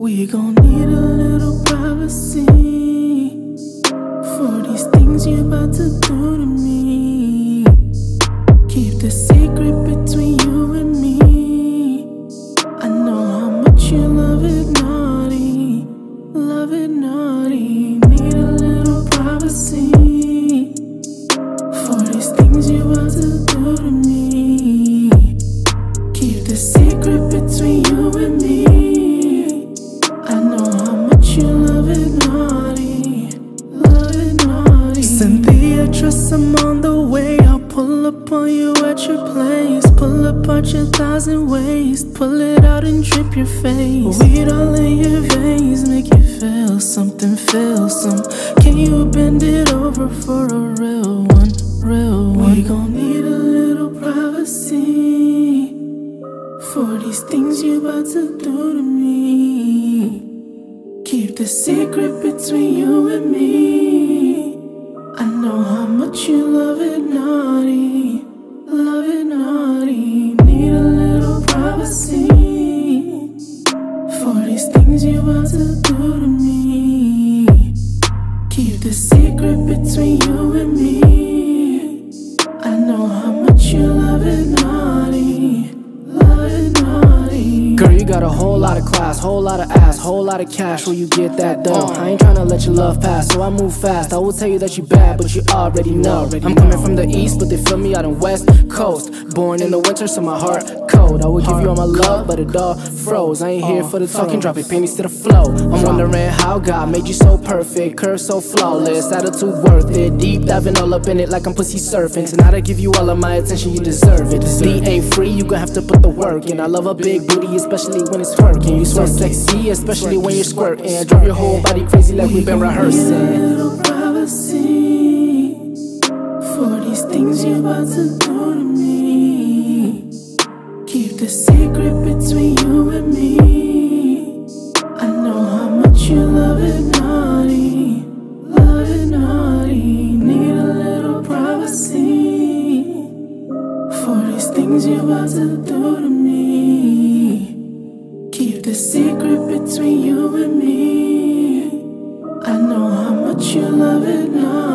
We gon' need a little privacy for these things you're about to do to me. Keep the secret between you and me. I know how much you love it naughty, love it naughty. Need a little privacy for these things you're about to do to me. Keep the secret between you and me. I know how much you love it naughty, love it naughty. Cynthia, trust I'm on the way. I'll pull up on you at your place. Pull apart your thighs and waist. Pull it out and drip your face. Weed all in your veins, make you feel something, feel some. Can you bend it over for a real one, real one? We gon' need a little privacy for these things you're about to do to me. Keep the secret between you and me. I know how much you love it naughty, love it naughty. Need a little privacy for these things you're about to do to me. Keep the secret between you and me. I know how much you love it naughty, love it naughty. Girl, you got a whole lot of class, whole lot of ass, whole lot of cash. Where you get that dough? I ain't tryna let your love pass, so I move fast. I will tell you that you bad, but you already know. I'm coming from the east, but they feel me out on west coast. Born in the winter, so my heart cold. I would give you all my love, but it all froze. I ain't here for the talking, dropping pennies to the flow. I'm wondering how God made you so perfect, curve so flawless, attitude worth it. Deep diving all up in it like I'm pussy surfing. Tonight I give you all of my attention, you deserve it. This beat ain't free, you gon' have to put the work in. I love a big booty, especially when it's twerking. You sweat sexy, especially when you're squirting. Drive your whole body crazy like we've been rehearsing. Need a little privacy for these things you're about to do to me. Keep the secret between you and me. I know how much you love it naughty, love it naughty. Need a little privacy for these things you're about to do to me. Keep the secret between you and me. I know how much you love it naughty.